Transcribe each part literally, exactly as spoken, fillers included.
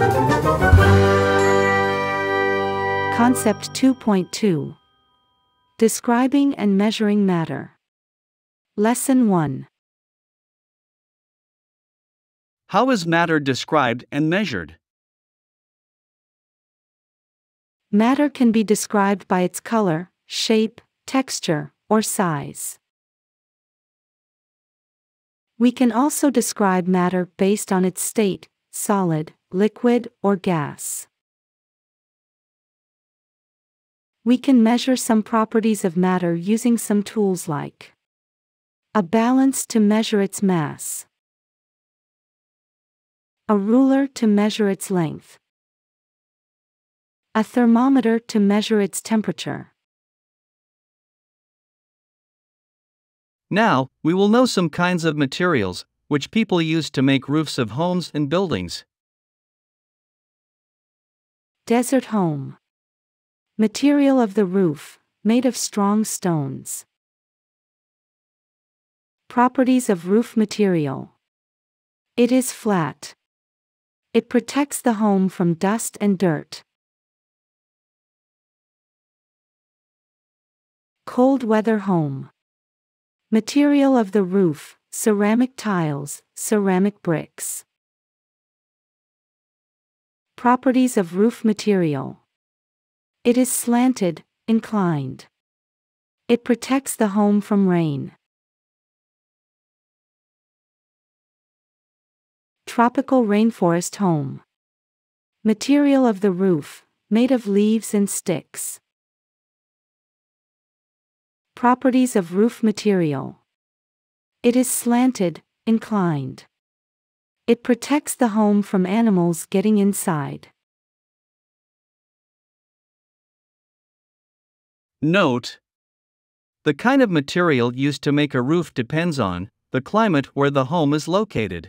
Concept two point two. Describing and measuring matter. Lesson one. How is matter described and measured? Matter can be described by its color, shape, texture, or size. We can also describe matter based on its state, solid, liquid, or gas. We can measure some properties of matter using some tools like a balance to measure its mass, a ruler to measure its length, a thermometer to measure its temperature. Now, we will know some kinds of materials which people use to make roofs of homes and buildings. Desert home. Material of the roof, made of strong stones. Properties of roof material. It is flat. It protects the home from dust and dirt. Cold weather home. Material of the roof, ceramic tiles, ceramic bricks. Properties of roof material. It is slanted, inclined. It protects the home from rain. Tropical rainforest home. Material of the roof, made of leaves and sticks. Properties of roof material. It is slanted, inclined. It protects the home from animals getting inside. Note: the kind of material used to make a roof depends on the climate where the home is located.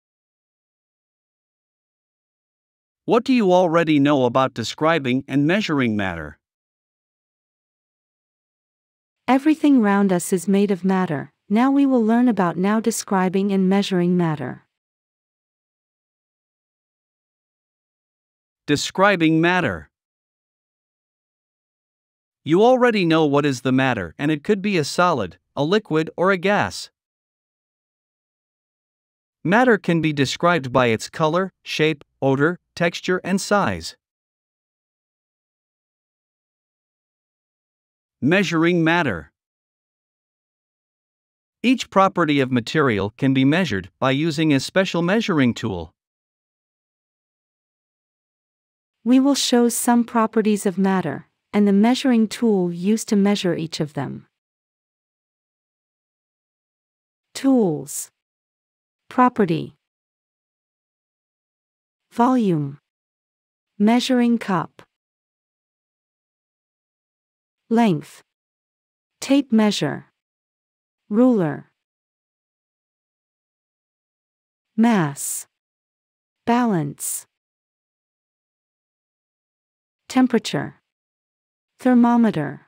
What do you already know about describing and measuring matter? Everything round us is made of matter. Now we will learn about now describing and measuring matter. Describing matter. You already know what is the matter, and it could be a solid, a liquid, or a gas. Matter can be described by its color, shape, odor, texture, and size. Measuring matter. Each property of material can be measured by using a special measuring tool. We will show some properties of matter, and the measuring tool used to measure each of them. Tools. Property. Volume. Measuring cup. Length. Tape measure. Ruler. Mass. Balance. Temperature. Thermometer.